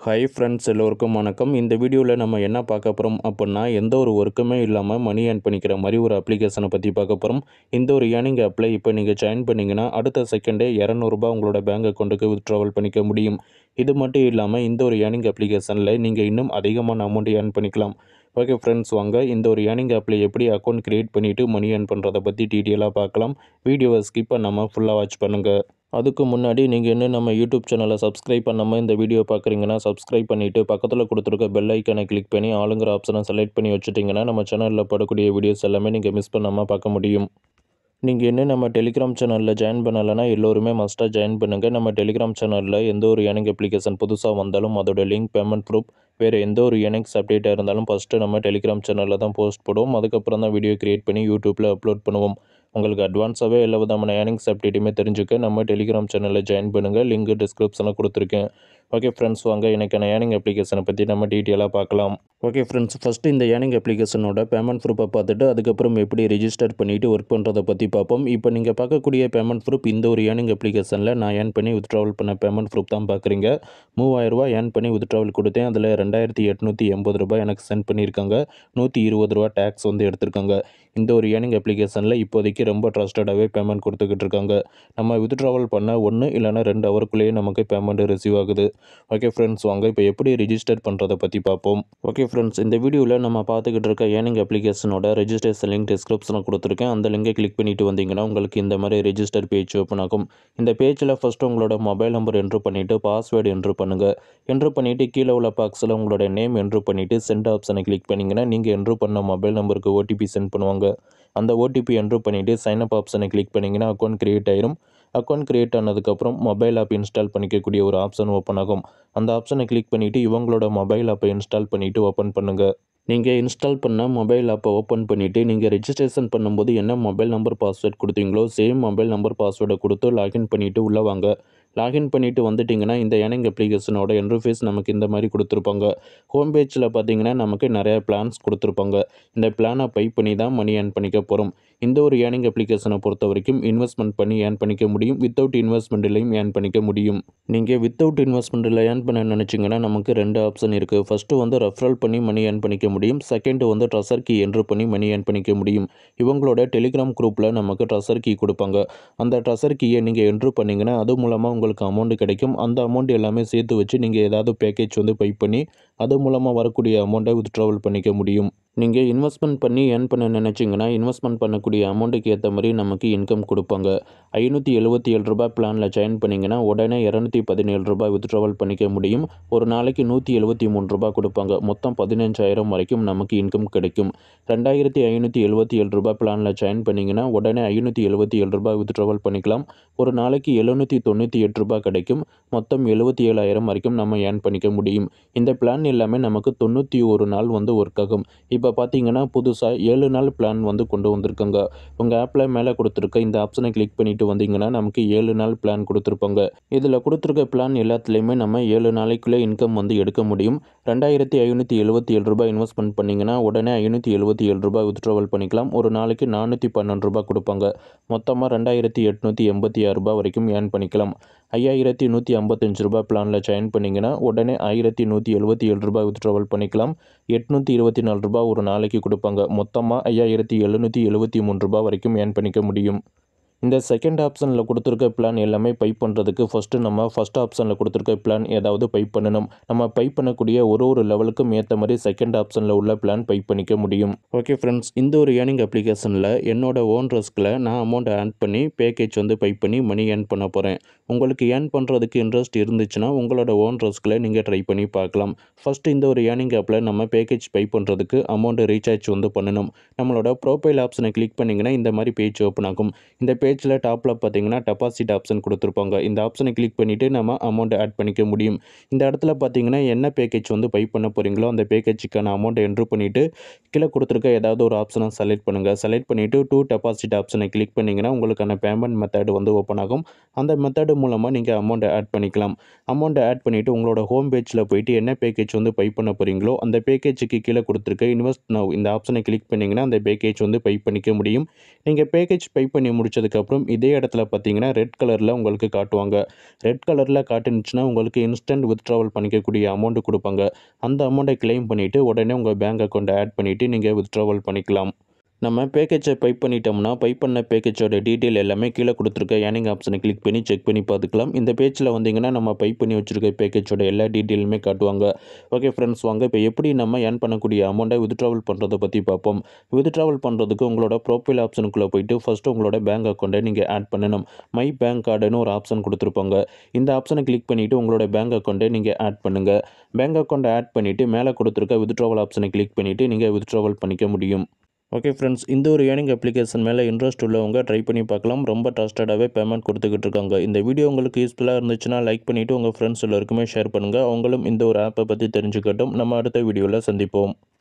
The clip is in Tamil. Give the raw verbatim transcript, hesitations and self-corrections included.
ஹாய் ஃப்ரெண்ட்ஸ், எல்லோருக்கும் வணக்கம். இந்த வீடியோவில் நம்ம என்ன பார்க்க போகிறோம் அப்படின்னா, எந்த ஒரு ஒர்க்குமே இல்லாமல் மணி ஏர்ன் பண்ணிக்கிற மாதிரி ஒரு அப்ளிகேஷனை பற்றி பார்க்க போகிறோம். இந்த ஒரு ஏர்னிங் ஆப்பில் இப்போ நீங்கள் ஜாயின் பண்ணிங்கன்னா அடுத்த செகண்டே இரநூறுபா உங்களோட பேங்க் அக்கௌண்ட்டுக்கு வித்ட்ராவல் பண்ணிக்க முடியும். இது மட்டும் இல்லாமல் இந்த ஒரு ஏர்னிங் அப்ளிகேஷனில் நீங்கள் இன்னும் அதிகமான அமௌண்ட் ஏர்ன் பண்ணிக்கலாம். ஓகே ஃப்ரெண்ட்ஸ், வாங்க இந்த ஒரு ஏர்னிங் ஆப்பில் எப்படி அக்கௌண்ட் க்ரியேட் பண்ணிவிட்டு மணி ஏர்ன் பண்ணுறதை பற்றி டீட்டெயிலாக பார்க்கலாம். வீடியோவை ஸ்கிப் பண்ணாமல் ஃபுல்லாக வாட்ச் பண்ணுங்கள். அதுக்கு முன்னாடி நீங்கள் இன்னும் நம்ம யூடியூப் சேனலை சப்ஸ்கிரைப் பண்ணாமல் இந்த வீடியோ பார்க்குறீங்கன்னா சப்ஸ்கிரைப் பண்ணிவிட்டு பக்கத்தில் கொடுத்துருக்க பெல் ஐக்கானை கிளிக் பண்ணி ஆளுங்கிற ஆப்ஷனை செலக்ட் பண்ணி வச்சுட்டிங்கன்னா நம்ம சேனலில் படக்கூடிய வீடியோஸ் எல்லாமே நீங்கள் மிஸ் பண்ணாமல் பார்க்க முடியும். நீங்கள் இன்னும் நம்ம டெலிகிராம் சேனலில் ஜாயின் பண்ணலைன்னா எல்லோருமே மஸ்ட்டாக ஜாயின் பண்ணுங்கள். நம்ம டெலிகிராம் சேனலில் எந்த ஒரு ஏர்னிங் அப்ளிகேஷன் புதுசாக வந்தாலும் அதோட லிங்க், பேமெண்ட் ப்ரூஃப், வேறு எந்த ஒரு ஏர்னிங்ஸ் அப்டேட்டாக இருந்தாலும் ஃபஸ்ட்டு நம்ம டெலிகிராம் சேனலில் தான் போஸ்ட் போடுவோம். அதுக்கப்புறம் தான் வீடியோ கிரியேட் பண்ணி யூடியூப்பில் அப்லோட் பண்ணுவோம். உங்களுக்கு அட்வான்ஸாகவே எல்லா விதமான ஏர்னிங்ஸ் அப்டேட்டுமே தெரிஞ்சுக்க நம்ம டெலிகிராம் சேனலில் ஜாயின் பண்ணுங்கள். லிங்க் டிஸ்கிரிப்ஷனில் கொடுத்துருக்கேன். ஓகே ஃப்ரெண்ட்ஸ், வாங்க எனக்கான ஏர்னிங் அப்ளிகேஷனை பற்றி நம்ம டீட்டெயிலாக பார்க்கலாம். ஓகே ஃப்ரெண்ட்ஸ், ஃபஸ்ட்டு இந்த ஏர்னிங் அப்ளிகேஷனோட பேமெண்ட் ப்ரூஃபை பார்த்துட்டு அதுக்கப்புறம் எப்படி ரெஜிஸ்டர் பண்ணிவிட்டு ஒர்க் பண்ணுறதை பற்றி பார்ப்போம். இப்போ நீங்கள் பார்க்கக்கூடிய பேமெண்ட் ப்ரூஃப் இந்த ஒரு ஏர்னிங் அப்ளிகேஷனில் நான் ஏர்ன் பண்ணி வித்ட்ராவல் பண்ண பேமெண்ட் ப்ரூஃப் தான் பார்க்குறீங்க. மூவாயிரரூவா ஏர்ன் பண்ணி வித்ட்ராவல் கொடுத்தேன். அதில் ரெண்டாயிரத்தி எட்நூற்றி எண்பது ரூபாய் எனக்கு சென்ட் பண்ணியிருக்காங்க. நூற்றி இருபது ரூபா டேக்ஸ் வந்து எடுத்திருக்காங்க. இந்த ஒரு ஏர்னிங் அப்ளிகேஷனில் இப்போதைக்கு ரொம்ப ட்ரஸ்டடாகவே பேமெண்ட் கொடுத்துக்கிட்டு இருக்காங்க. நம்ம வித்ட்ராவல் பண்ண ஒன்று இல்லைனா ரெண்டு ஹவருக்குள்ளேயே நமக்கு பேமெண்ட் ரிசீவ் ஆகுது. ஓகே ஃப்ரெண்ட்ஸ், வாங்க இப்போ எப்படி ரெஜிஸ்டர் பண்ணுறதை பற்றி பார்ப்போம். ஓகே ஃப்ரெண்ட்ஸ், இந்த வீடியோவில் நம்ம பார்த்துக்கிட்டு இருக்க ஏர்னிங் அப்ளிகேஷனோட ரெஜிஸ்ட்ரேஷன் லிங்க் டிஸ்கிரிப்ஷனில் கொடுத்துருக்கேன். அந்த லிங்கை கிளிக் பண்ணிட்டு வந்தீங்கன்னா உங்களுக்கு இந்த மாதிரி ரெஜிஸ்டர் பேஜ் ஓப்பன் ஆகும். இந்த பேஜில் ஃபஸ்ட்டு உங்களோட மொபைல் நம்பர் என்ட்ரு பண்ணிவிட்டு பாஸ்வேர்டு என்ட்ரு பண்ணுங்கள். என்ட்ரு பண்ணிவிட்டு கீழே உள்ள பாக்ஸில் உங்களோட நேம் என்ட்ரு பண்ணிவிட்டு சென்ட் ஆப்ஷனை கிளிக் பண்ணிங்கன்னா நீங்கள் என்ட்ரு பண்ண மொபைல் நம்பருக்கு ஓடிபி சென்ட் பண்ணுவாங்க. அந்த ஓடிபி என்ட்ரு பண்ணிவிட்டு சைன் அப் ஆப்ஷனை கிளிக் பண்ணிங்கன்னா அக்கௌண்ட் கிரியேட் ஆயிரும். அக்கௌண்ட் கிரியேட் ஆனதுக்கப்புறம் மொபைல் ஆப் இன்ஸ்டால் பண்ணிக்கக்கூடிய ஒரு ஆப்ஷன் ஓப்பன் ஆகும். அந்த ஆப்ஷனை கிளிக் பண்ணிவிட்டு இவங்களோட மொபைல் ஆப்பை இன்ஸ்டால் பண்ணிவிட்டு ஓப்பன் பண்ணுங்கள். நீங்கள் இன்ஸ்டால் பண்ண மொபைல் ஆப்பை ஓப்பன் பண்ணிவிட்டு நீங்கள் ரெஜிஸ்ட்ரேஷன் பண்ணும்போது என்ன மொபைல் நம்பர் பாஸ்வேர்ட் கொடுத்தீங்களோ சேம் மொபைல் நம்பர் பாஸ்வேர்டை கொடுத்து லாகின் பண்ணிவிட்டு உள்ளே வாங்க. லாகின் பண்ணிவிட்டு வந்துட்டிங்கன்னா இந்த ஏர்னிங் அப்ளிகேஷனோட இன்டர்ஃபேஸ் நமக்கு இந்த மாதிரி கொடுத்துருப்பாங்க. ஹோம் பேஜில் பார்த்தீங்கன்னா நமக்கு நிறைய பிளான்ஸ் கொடுத்துருப்பாங்க. இந்த பிளானை பை பண்ணி தான் மணி ஏர்ன் பண்ணிக்க போகிறோம். இந்த ஒரு ஏர்னிங் அப்ளிகேஷனை பொறுத்த வரைக்கும் இன்வெஸ்ட்மெண்ட் பண்ணி ஏர்ன் பண்ணிக்க முடியும், வித்தவுட் இன்வெஸ்ட்மெண்ட்லையும் ஏர்ன் பண்ணிக்க முடியும். நீங்கள் வித்தவுட் இன்வெஸ்ட்மெண்ட்டில் ஏர்ன் பண்ண நினச்சிங்கன்னா நமக்கு ரெண்டு ஆப்ஷன் இருக்குது. ஃபஸ்ட்டு வந்து ரெஃபரல் பண்ணி மணி ஏர்ன் பண்ணிக்க முடியும். செகண்ட் வந்து ட்ரெஷர் கீ என்ட்ரு பண்ணி மணி ஏர்ன் பண்ணிக்க முடியும். இவங்களோட டெலிகிராம் குரூப்பில் நமக்கு ட்ரெஷர் கீ கொடுப்பாங்க. அந்த ட்ரெஷர் கீயை நீங்கள் என்ட்ரு பண்ணிங்கன்னா அது மூலமாக உங்களுக்கு அமௌண்ட் கிடைக்கும். அந்த அமௌண்ட் எல்லாமே சேர்த்து வச்சு நீங்கள் ஏதாவது பேக்கேஜ் வந்து பை பண்ணி அது மூலமாக வரக்கூடிய அமௌண்ட்டை வித்ட்ராவல் பண்ணிக்க முடியும். நீங்கள் இன்வெஸ்ட்மெண்ட் பண்ணி ஏர்ன் பண்ண நினச்சிங்கன்னா இன்வெஸ்ட்மெண்ட் பண்ணக்கூடிய அமௌண்ட்டுக்கு ஏற்ற மாதிரி நமக்கு இன்கம் கொடுப்பாங்க. ஐநூற்றி எழுபத்தி ஏழு ரூபாய் பிளானில் ஜாயின் பண்ணிங்கன்னா உடனே இரநூத்தி பதினேழு ரூபாய் வித்ட்ராவல் பண்ணிக்க முடியும். ஒரு நாளைக்கு நூற்றி எழுபத்தி மூணு ரூபாய் கொடுப்பாங்க. மொத்தம் பதினஞ்சாயிரம் வரைக்கும் நமக்கு இன்கம் கிடைக்கும். ரெண்டாயிரத்தி ஐநூற்றி எழுபத்தி ஏழு ரூபாய் பிளானில் ஜாயின் பண்ணிங்கன்னா உடனே ஐநூற்றி எழுபத்தி ஏழு ரூபாய் வித்ட்ராவல் பண்ணிக்கலாம். ஒரு நாளைக்கு எழுநூற்றி தொண்ணூற்றி எட்டு ரூபாய் கிடைக்கும். மொத்தம் எழுபத்தி ஏழாயிரம் வரைக்கும் நம்ம ஏர்ன் பண்ணிக்க முடியும். இந்த பிளான் எல்லாமே நமக்கு தொண்ணூற்றி ஒரு நாள் வந்து ஒர்க் ஆகும். இப்போ பார்த்தீங்கன்னா புதுசாக ஏழு நாள் பிளான் வந்து கொண்டு வந்திருக்காங்க. உங்கள் ஆப்பில் மேலே கொடுத்துருக்க இந்த ஆப்ஷனை கிளிக் பண்ணிட்டு வந்தீங்கன்னா நமக்கு ஏழு நாள் பிளான் கொடுத்துருப்பாங்க. இதில் கொடுத்துருக்க பிளான் எல்லாத்துலேயுமே நம்ம ஏழு நாளைக்குள்ளே இன்கம் வந்து எடுக்க முடியும். ரெண்டாயிரத்தி ஐநூற்றி எழுபத்தி ஏழு ரூபாய் இன்வெஸ்ட்மெண்ட் பண்ணிங்கன்னா உடனே ஐநூற்றி எழுபத்தி ஏழு ரூபாய் வித்ட்ராவல் பண்ணிக்கலாம். ஒரு நாளைக்கு நானூற்றி பன்னெண்டு ரூபாய் கொடுப்பாங்க. மொத்தமாக ரெண்டாயிரத்தி எட்நூற்றி எண்பத்தி ஆறு ரூபாய் வரைக்கும் ஏர்ன் பண்ணிக்கலாம். ஐயாயிரத்தி நூற்றி ஐம்பத்தஞ்சு ரூபாய் பிளானில் ஜாயின் பண்ணிங்கன்னா உடனே ஆயிரத்தி நூற்றி எழுபத்தி ஏழு ரூபாய் வித்ட்ராவல் பண்ணிக்கலாம். எட்நூற்றி இருபத்தி நாலு ரூபாய் ஒரு நாளைக்கு கொடுப்பாங்க. மொத்தமாக ஐயாயிரத்தி எழுநூற்றி எழுபத்தி மூணு ரூபாய் வரைக்கும் ஏர்ன் பண்ணிக்க முடியும். இந்த செகண்ட் ஆப்ஷனில் கொடுத்துருக்க பிளான் எல்லாமே பை பண்ணுறதுக்கு ஃபஸ்ட்டு நம்ம ஃபஸ்ட் ஆப்ஷனில் கொடுத்துருக்க பிளான் ஏதாவது பை பண்ணணும். நம்ம பை பண்ணக்கூடிய ஒரு ஒரு லெவலுக்கும் ஏற்ற மாதிரி செகண்ட் ஆப்ஷனில் உள்ள பிளான் பை பண்ணிக்க முடியும். ஓகே ஃப்ரெண்ட்ஸ், இந்த ஒரு ஏர்னிங் அப்ளிகேஷனில் என்னோட ஓன் ரிஸ்கில் நான் அமௌண்ட் ஆட் பண்ணி பேக்கேஜ் வந்து பை பண்ணி மணி ஏர்ன் பண்ண போகிறேன். உங்களுக்கு ஏர்ன் பண்ணுறதுக்கு இன்ட்ரெஸ்ட் இருந்துச்சுன்னா உங்களோட ஓன் ரிஸ்கில் நீங்கள் ட்ரை பண்ணி பார்க்கலாம். ஃபஸ்ட்டு இந்த ஒரு ஏர்னிங் ஆப்பில் நம்ம பேக்கேஜ் பை பண்ணுறதுக்கு அமௌண்ட் ரீசார்ஜ் வந்து பண்ணணும். நம்மளோட ப்ரொஃபைல் ஆப்ஷனை கிளிக் பண்ணிங்கன்னா இந்த மாதிரி பேஜ் ஓப்பன் ஆகும். இந்த பேஜில் டாப்பில் பார்த்தீங்கன்னா டெபாசிட் ஆப்ஷன் கொடுத்துருப்பாங்க. இந்த ஆப்ஷனை கிளிக் பண்ணிவிட்டு நம்ம அமௌண்ட் ஆட் பண்ணிக்க முடியும். இந்த இடத்துல பார்த்தீங்கன்னா என்ன பேக்கேஜ் வந்து பை பண்ண போகிறீங்களோ அந்த பேக்கேஜுக்கான அமௌண்ட்டை என்ட்ரு பண்ணிவிட்டு கீழே கொடுத்துருக்க ஏதாவது ஒரு ஆப்ஷனை செலக்ட் பண்ணுங்கள். செலக்ட் பண்ணிவிட்டு டூ டெபாசிட் ஆப்ஷனை கிளிக் பண்ணிங்கன்னா உங்களுக்கான பேமெண்ட் மெத்தட் வந்து ஓப்பன் ஆகும். அந்த மெத்தடு மூலமாக நீங்கள் அமௌண்ட்டை ஆட் பண்ணிக்கலாம். அமௌண்ட்டை ஆட் பண்ணிவிட்டு உங்களோட ஹோம் பேஜில் போயிட்டு என்ன பேக்கேஜ் வந்து பை பண்ண போகிறீங்களோ அந்த பேக்கேஜுக்கு கீழே கொடுத்துருக்க இன்வெஸ்ட் நவ் இந்த ஆப்ஷனை கிளிக் பண்ணிங்கன்னா அந்த பேக்கேஜ் வந்து பை பண்ணிக்க முடியும். நீங்கள் பேக்கேஜ் பை பண்ணி முடிச்சதுக்கு பண்ணதுக்கப்புறம் இதே இடத்துல பார்த்தீங்கன்னா ரெட் கலரில் உங்களுக்கு காட்டுவாங்க. ரெட் கலரில் காட்டுனுச்சுன்னா உங்களுக்கு இன்ஸ்டன்ட் வித்ட்ராவல் பண்ணிக்கக்கூடிய அமௌண்ட் கொடுப்பாங்க. அந்த அமௌண்ட்டை கிளைம் பண்ணிவிட்டு உடனே உங்கள் பேங்க் அக்கௌண்ட்டை ஆட் பண்ணிவிட்டு நீங்கள் வித்ட்ராவல் பண்ணிக்கலாம். நம்ம பேக்கேஜை பைப் பண்ணிட்டோம்னா பைப் பண்ண பேக்கேஜோட டீட்டெயில் எல்லாமே கீழே கொடுத்துருக்க ஏர்னிங் ஆப்ஷனை கிளிக் பண்ணி செக் பண்ணி பார்த்துக்கலாம். இந்த பேஜில் வந்தீங்கன்னா நம்ம பைப் பண்ணி வச்சுருக்க பேக்கேஜோட எல்லா டீட்டெயிலுமே காட்டுவாங்க. ஓகே ஃப்ரெண்ட்ஸ், வாங்க இப்போ எப்படி நம்ம ஏர்ன் பண்ணக்கூடிய அமௌண்ட்டை வித்ட்ராவல் பண்ணுறதை பற்றி பார்ப்போம். வித்ட்ராவல் பண்ணுறதுக்கு உங்களோட ப்ரொஃபைல் ஆப்ஷனுக்குள்ளே போயிட்டு ஃபஸ்ட்டு உங்களோட பேங்க் அக்கௌண்ட்டை நீங்கள் ஆட் பண்ணணும். மை பேங்க் கார்டுன்னு ஒரு ஆப்ஷன் கொடுத்துருப்பாங்க. இந்த ஆப்ஷனை கிளிக் பண்ணிவிட்டு உங்களோட பேங்க் அக்கௌண்ட்டை நீங்கள் ஆட் பண்ணுங்கள். பேங்க் அக்கௌண்ட்டை ஆட் பண்ணிவிட்டு மேலே கொடுத்துருக்க வித்ட்ராவல் ஆப்ஷனை கிளிக் பண்ணிவிட்டு நீங்கள் வித்ட்ராவல் பண்ணிக்க முடியும். ஓகே ஃப்ரெண்ட்ஸ், இந்த ஒரு ஏர்னிங் அப்ளிகேஷன் மேலே இன்ட்ரெஸ்ட் உள்ளவங்க ட்ரை பண்ணி பார்க்கலாம். ரொம்ப ட்ரஸ்டடாகவே பேமெண்ட் கொடுத்துக்கிட்டு இருக்காங்க. இந்த வீடியோ உங்களுக்கு யூஸ்ஃபுல்லாக இருந்துச்சுன்னா லைக் பண்ணிவிட்டு உங்கள் ஃப்ரெண்ட்ஸ் எல்லாருக்குமே ஷேர் பண்ணுங்கள். அவங்களும் இந்த ஒரு ஆப்பை பற்றி தெரிஞ்சுக்கட்டும். நம்ம அடுத்த வீடியோவில் சந்திப்போம்.